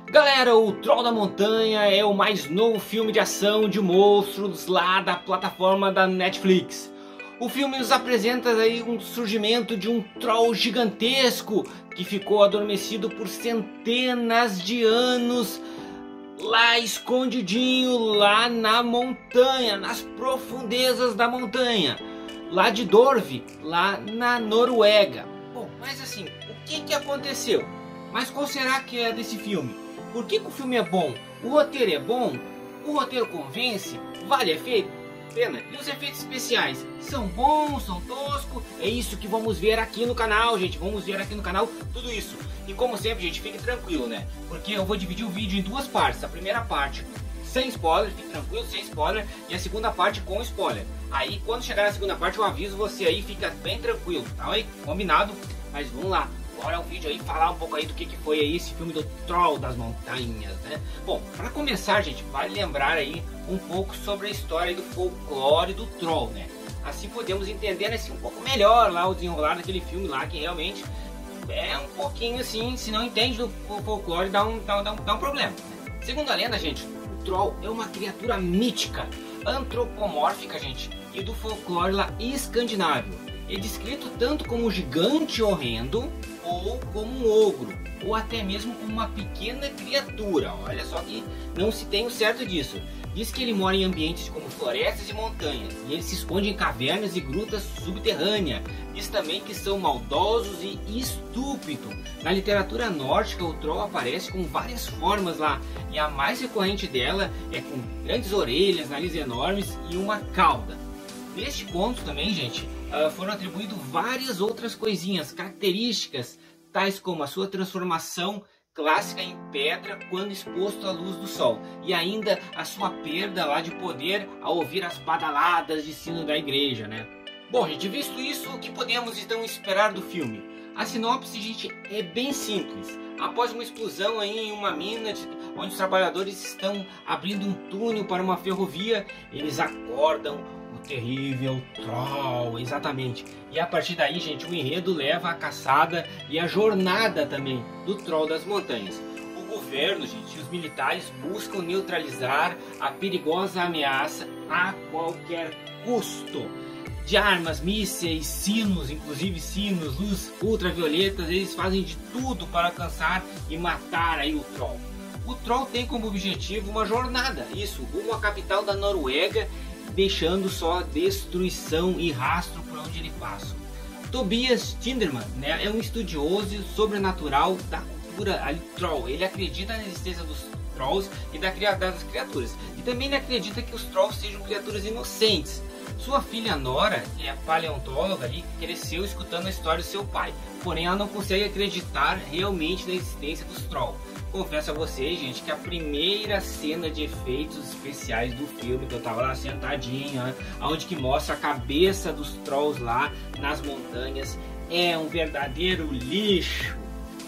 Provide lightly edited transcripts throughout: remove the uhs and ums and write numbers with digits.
Galera, o Troll da Montanha é o mais novo filme de ação de monstros lá da plataforma da Netflix. O filme nos apresenta aí um surgimento de um troll gigantesco que ficou adormecido por centenas de anos lá escondidinho lá na montanha, nas profundezas da montanha, lá de Dorve, lá na Noruega. Bom, mas assim, o que aconteceu? Mas qual será que é desse filme? Por que o filme é bom? O roteiro é bom? O roteiro convence? Vale a pena? E os efeitos especiais? São bons? São toscos? É isso que vamos ver aqui no canal, gente. Vamos ver aqui no canal tudo isso. E como sempre, gente, fique tranquilo, né? Porque eu vou dividir o vídeo em duas partes. A primeira parte sem spoiler, fique tranquilo, sem spoiler. E a segunda parte com spoiler. Aí, quando chegar na segunda parte, eu aviso você aí, fica bem tranquilo. Tá aí? Combinado? Mas vamos lá. Bora o vídeo aí, falar um pouco aí do que foi aí esse filme do Troll das Montanhas, né? Bom, para começar, gente, vale lembrar aí um pouco sobre a história do folclore do Troll, né? Assim podemos entender assim, um pouco melhor lá o desenrolar daquele filme lá, que realmente é um pouquinho assim, se não entende do folclore, dá um problema, né? Segundo a lenda, gente, o Troll é uma criatura mítica, antropomórfica, gente, e do folclore lá escandinavo. É descrito tanto como um gigante horrendo, ou como um ogro, ou até mesmo como uma pequena criatura. Olha só que não se tem o certo disso. Diz que ele mora em ambientes como florestas e montanhas, e ele se esconde em cavernas e grutas subterrâneas. Diz também que são maldosos e estúpidos. Na literatura nórdica, o Troll aparece com várias formas lá, e a mais recorrente dela é com grandes orelhas, nariz enormes e uma cauda. Neste conto também, gente, foram atribuídas várias outras coisinhas, características, tais como a sua transformação clássica em pedra quando exposto à luz do sol, e ainda a sua perda lá de poder ao ouvir as badaladas de sino da igreja, né? Bom, gente, visto isso, o que podemos então esperar do filme? A sinopse, gente, é bem simples. Após uma explosão aí em uma mina, onde os trabalhadores estão abrindo um túnel para uma ferrovia, eles acordam terrível Troll, exatamente. E a partir daí, gente, o enredo leva a caçada e a jornada também do Troll das Montanhas. O governo, gente, e os militares buscam neutralizar a perigosa ameaça a qualquer custo. De armas, mísseis, sinos, inclusive sinos, luz ultravioletas, eles fazem de tudo para alcançar e matar aí o Troll. O Troll tem como objetivo uma jornada, isso, rumo à capital da Noruega, deixando só destruição e rastro por onde ele passa. Tobias Tinderman, né, é um estudioso sobrenatural da cultura ali, Troll. Ele acredita na existência dos Trolls e das criaturas. E também ele acredita que os Trolls sejam criaturas inocentes. Sua filha Nora, que é paleontóloga ali, cresceu escutando a história do seu pai. Porém, ela não consegue acreditar realmente na existência dos Trolls. Confesso a vocês, gente, que a primeira cena de efeitos especiais do filme, que eu tava lá sentadinho, né, onde que mostra a cabeça dos Trolls lá nas montanhas, é um verdadeiro lixo.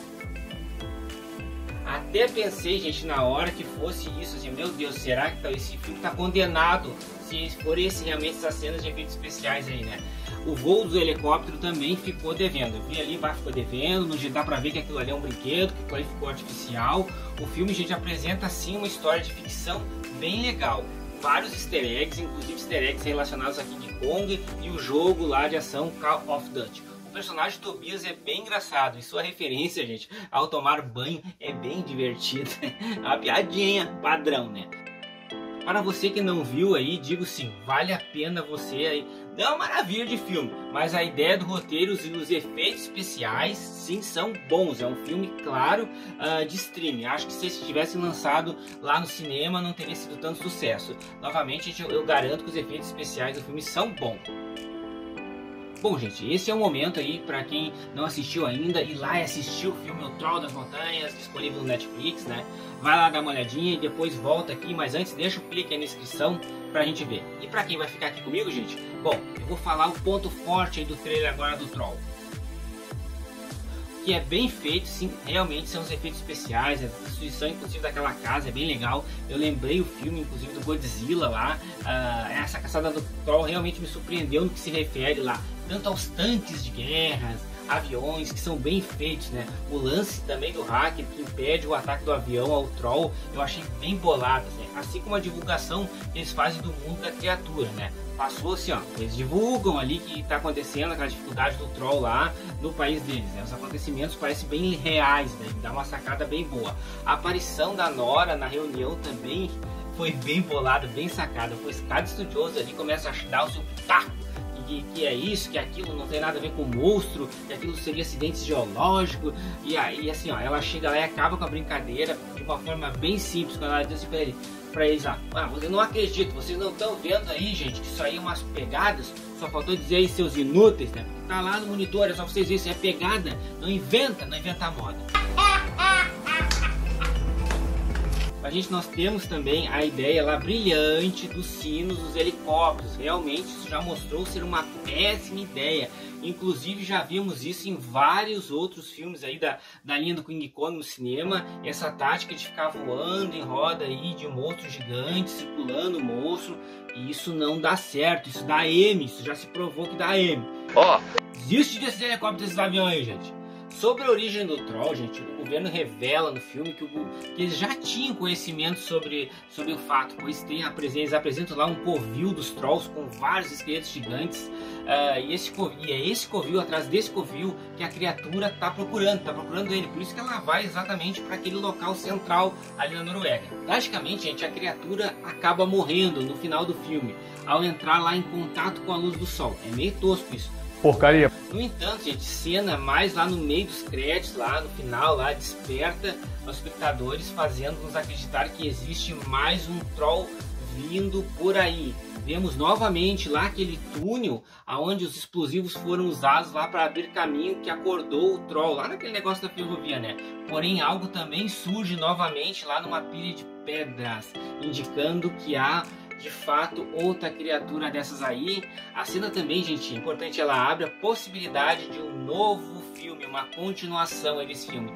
Até pensei, gente, na hora que fosse isso, assim, meu Deus, será que esse filme tá condenado se for realmente essas cenas de efeitos especiais aí, né? O voo do helicóptero também ficou devendo. Eu vi ali, ficou devendo, não dá pra ver que aquilo ali é um brinquedo, que aquilo ali ficou artificial. O filme, gente, apresenta assim uma história de ficção bem legal. Vários easter eggs, inclusive easter eggs relacionados a King Kong e o jogo lá de ação Call of Duty. O personagem Tobias é bem engraçado e sua referência, gente, ao tomar banho é bem divertida. É uma piadinha padrão, né? Para você que não viu aí, digo sim, vale a pena você aí. Não é uma maravilha de filme, mas a ideia do roteiro e os efeitos especiais, sim, são bons. É um filme, claro, de streaming. Acho que se esse tivesse lançado lá no cinema, não teria sido tanto sucesso. Novamente, eu garanto que os efeitos especiais do filme são bons. Bom, gente, esse é o momento aí para quem não assistiu ainda, ir lá e assistir o filme O Troll das Montanhas, disponível no Netflix, né? Vai lá dar uma olhadinha e depois volta aqui, mas antes deixa o clique aí na descrição pra gente ver. E pra quem vai ficar aqui comigo, gente, bom, eu vou falar o ponto forte aí do trailer agora do Troll. Que é bem feito, sim, realmente são os efeitos especiais, a destruição inclusive daquela casa é bem legal. Eu lembrei o filme inclusive do Godzilla lá, essa caçada do Troll realmente me surpreendeu no que se refere lá, tanto aos tanques de guerras, aviões que são bem feitos, né? O lance também do hacker que impede o ataque do avião ao Troll, eu achei bem bolado, assim como a divulgação que eles fazem do mundo da criatura, né? Passou assim, ó, eles divulgam ali que tá acontecendo aquela dificuldade do Troll lá no país deles, né? Os acontecimentos parecem bem reais, né? Dá uma sacada bem boa. A aparição da Nora na reunião também foi bem bolada, bem sacada, pois cada estudioso ali começa a dar o seu pitaco, que é isso, que aquilo não tem nada a ver com monstro, que aquilo seria acidente geológico, e aí assim, ó, ela chega lá e acaba com a brincadeira de uma forma bem simples, quando ela diz assim pra eles, você não acredita, vocês não estão vendo aí, gente, que isso aí é umas pegadas, só faltou dizer aí, seus inúteis, né, porque tá lá no monitor, é só vocês verem, isso é pegada, não inventa a moda. Nós temos também a ideia lá brilhante dos sinos dos helicópteros. Realmente isso já mostrou ser uma péssima ideia. Inclusive já vimos isso em vários outros filmes aí da linha do King Kong no cinema. Essa tática de ficar voando em roda aí de monstros gigantes, circulando o monstro. E isso não dá certo, isso dá M, isso já se provou que dá M. Desiste desses helicópteros, desses aviões, gente. Sobre a origem do Troll, gente, o governo revela no filme que eles já tinham conhecimento sobre o fato, pois eles apresentam lá um covil dos Trolls com vários esqueletos gigantes, e é esse covil, atrás desse covil, que a criatura está procurando ele, por isso que ela vai exatamente para aquele local central ali na Noruega. Praticamente, gente, a criatura acaba morrendo no final do filme, ao entrar lá em contato com a luz do sol. É meio tosco isso. Porcaria. No entanto, gente, cena mais lá no meio dos créditos, lá no final, lá desperta os espectadores, fazendo-nos acreditar que existe mais um Troll vindo por aí. Vemos novamente lá aquele túnel onde os explosivos foram usados lá para abrir caminho, que acordou o Troll lá naquele negócio da ferrovia, né? Porém, algo também surge novamente lá numa pilha de pedras, indicando que há de fato outra criatura dessas aí. A cena também, gente, é importante, ela abre a possibilidade de um novo filme, uma continuação desse filme.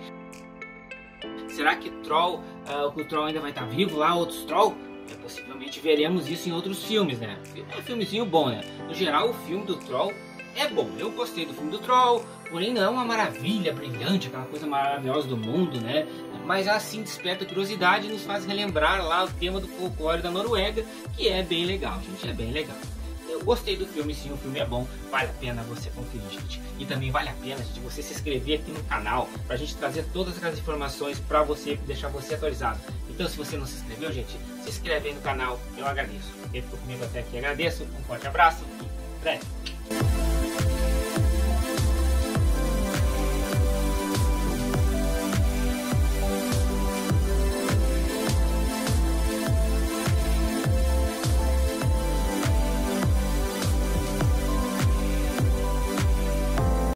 Será que o Troll ainda vai estar vivo lá, outros Troll? Possivelmente veremos isso em outros filmes, né? É um filmezinho bom, né? No geral, o filme do Troll é bom. Eu gostei do filme do Troll, porém não é uma maravilha brilhante, aquela coisa maravilhosa do mundo, né? Mas assim desperta curiosidade e nos faz relembrar lá o tema do folclore da Noruega, que é bem legal, gente, é bem legal. Eu gostei do filme, sim, o filme é bom, vale a pena você conferir, gente. E também vale a pena, gente, você se inscrever aqui no canal, pra gente trazer todas aquelas informações pra você, deixar você atualizado. Então, se você não se inscreveu, gente, se inscreve aí no canal, eu agradeço. Quem ficou comigo até aqui, agradeço, um forte abraço e breve.